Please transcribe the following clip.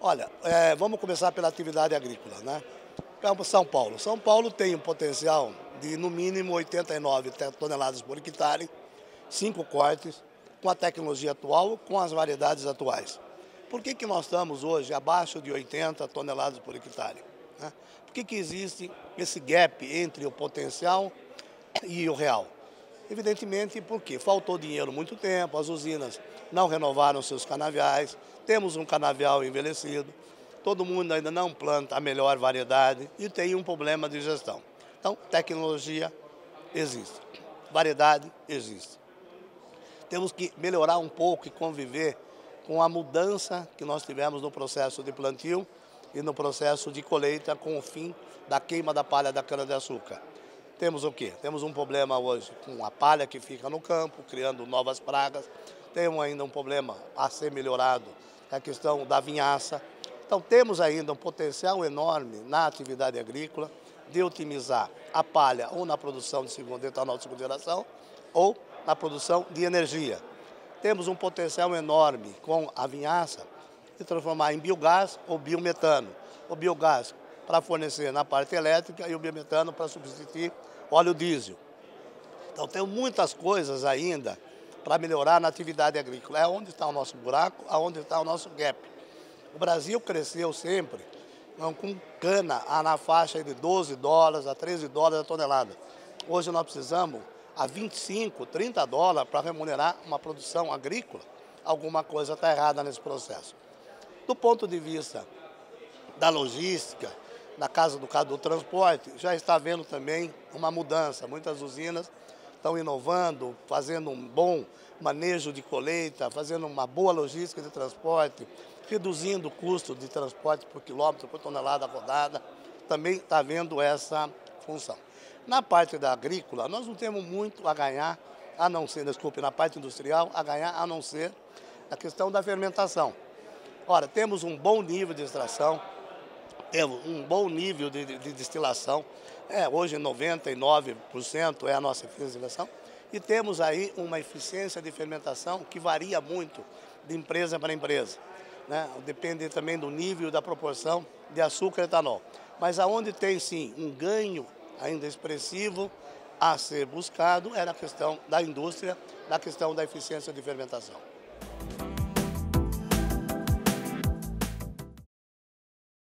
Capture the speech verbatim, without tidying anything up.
Olha, é, vamos começar pela atividade agrícola, né? Então, São Paulo. São Paulo tem um potencial de, no mínimo, oitenta e nove toneladas por hectare, cinco cortes, com a tecnologia atual, com as variedades atuais. Por que que nós estamos hoje abaixo de oitenta toneladas por hectare? Né? Por que que existe esse gap entre o potencial e o real? Evidentemente porque faltou dinheiro muito tempo, as usinas não renovaram seus canaviais, temos um canavial envelhecido, todo mundo ainda não planta a melhor variedade e tem um problema de gestão. Então, tecnologia existe, variedade existe. Temos que melhorar um pouco e conviver com a mudança que nós tivemos no processo de plantio e no processo de colheita com o fim da queima da palha da cana-de-açúcar. Temos o quê? Temos um problema hoje com a palha que fica no campo, criando novas pragas. Temos ainda um problema a ser melhorado, a questão da vinhaça. Então, temos ainda um potencial enorme na atividade agrícola de otimizar a palha ou na produção de segunda, etanol de segunda geração ou na produção de energia. Temos um potencial enorme com a vinhaça de transformar em biogás ou biometano. O biogás para fornecer na parte elétrica e o biometano para substituir óleo diesel. Então, tem muitas coisas ainda para melhorar na atividade agrícola. É onde está o nosso buraco, aonde está o nosso gap. O Brasil cresceu sempre com cana na faixa de doze dólares a treze dólares a tonelada. Hoje nós precisamos a vinte e cinco, trinta dólares para remunerar uma produção agrícola. Alguma coisa está errada nesse processo. Do ponto de vista da logística, na casa do, do transporte, já está havendo também uma mudança. Muitas usinas estão inovando, fazendo um bom manejo de colheita, fazendo uma boa logística de transporte, reduzindo o custo de transporte por quilômetro, por tonelada rodada. Também está havendo essa função. Na parte da agrícola, nós não temos muito a ganhar, a não ser, desculpe, na parte industrial, a ganhar a não ser a questão da fermentação. Ora, temos um bom nível de extração, temos um bom nível de, de, de destilação, é, hoje noventa e nove por cento é a nossa eficiência de destilação, e temos aí uma eficiência de fermentação que varia muito de empresa para empresa, né? Depende também do nível e da proporção de açúcar e etanol. Mas aonde tem sim um ganho ainda expressivo a ser buscado é na questão da indústria, na questão da eficiência de fermentação.